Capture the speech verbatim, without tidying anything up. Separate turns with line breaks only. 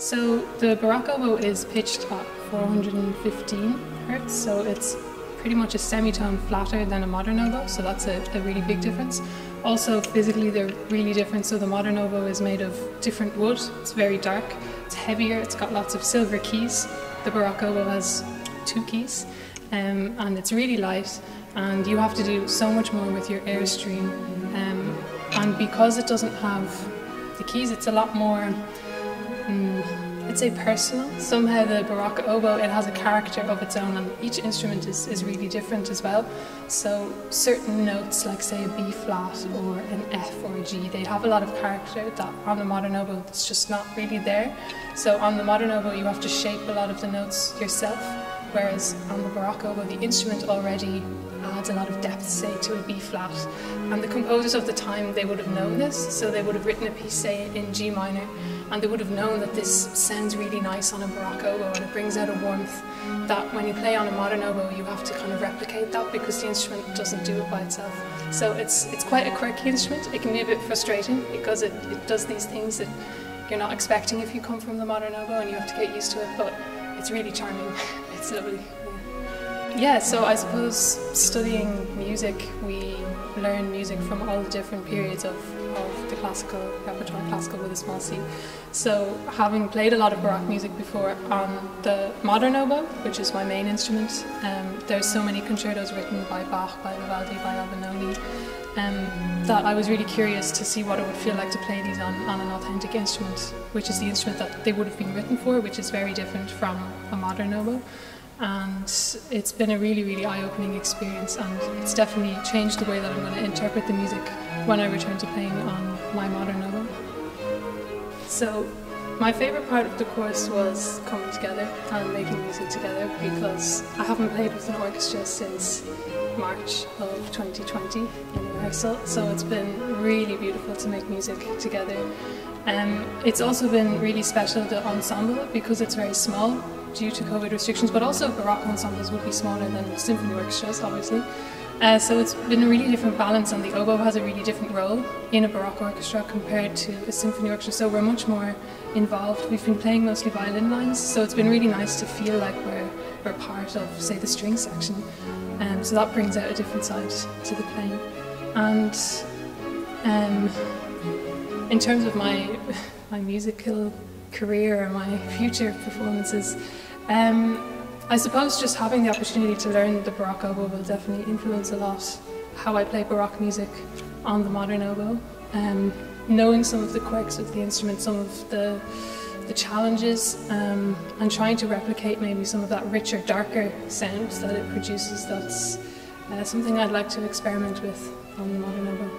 So the Baroque oboe is pitched at four hundred fifteen hertz, so it's pretty much a semitone flatter than a modern oboe, so that's a, a really big difference. Also physically they're really different, so the modern oboe is made of different wood, it's very dark, it's heavier, it's got lots of silver keys. The Baroque oboe has two keys, um, and it's really light, and you have to do so much more with your airstream, um, and because it doesn't have the keys, it's a lot more, um, I'd say personal. Somehow the Baroque oboe, it has a character of its own, and each instrument is, is really different as well. So certain notes, like say a B flat or an F or a G, they have a lot of character that on the modern oboe it's just not really there. So on the modern oboe you have to shape a lot of the notes yourself, whereas on the Baroque oboe the instrument already adds a lot of depth, say to a B flat. And the composers of the time, they would have known this, so they would have written a piece, say, in G minor, and they would have known that this sounds really nice on a Baroque oboe and it brings out a warmth that when you play on a modern oboe you have to kind of replicate that because the instrument doesn't do it by itself. So it's, it's quite a quirky instrument. It can be a bit frustrating because it, it does these things that you're not expecting if you come from the modern oboe, and you have to get used to it, but it's really charming. It's lovely. Yeah, so I suppose studying music, we learn music from all the different periods of, of the classical repertoire, classical with a small c. So having played a lot of Baroque music before on the modern oboe, which is my main instrument, um, there's so many concertos written by Bach, by Vivaldi, by Albinoni, um, that I was really curious to see what it would feel like to play these on, on an authentic instrument, which is the instrument that they would have been written for, which is very different from a modern oboe. And it's been a really, really eye-opening experience, and it's definitely changed the way that I'm going to interpret the music when I return to playing on my modern oboe. So my favourite part of the course was coming together and making music together, because I haven't played with an orchestra since March of twenty twenty in rehearsal, so it's been really beautiful to make music together. Um, it's also been really special, the ensemble, because it's very small due to COVID restrictions, but also Baroque ensembles would be smaller than symphony orchestras, obviously. Uh, so it's been a really different balance, and the oboe has a really different role in a Baroque orchestra compared to a symphony orchestra, so we're much more involved. We've been playing mostly violin lines, so it's been really nice to feel like we're, we're part of, say, the string section. Um, so that brings out a different side to the playing. And um, in terms of my, my musical career or my future performances, um, I suppose just having the opportunity to learn the Baroque oboe will definitely influence a lot how I play Baroque music on the modern oboe. Um, knowing some of the quirks of the instrument, some of the, the challenges, um, and trying to replicate maybe some of that richer, darker sound that it produces, that's uh, something I'd like to experiment with on the modern oboe.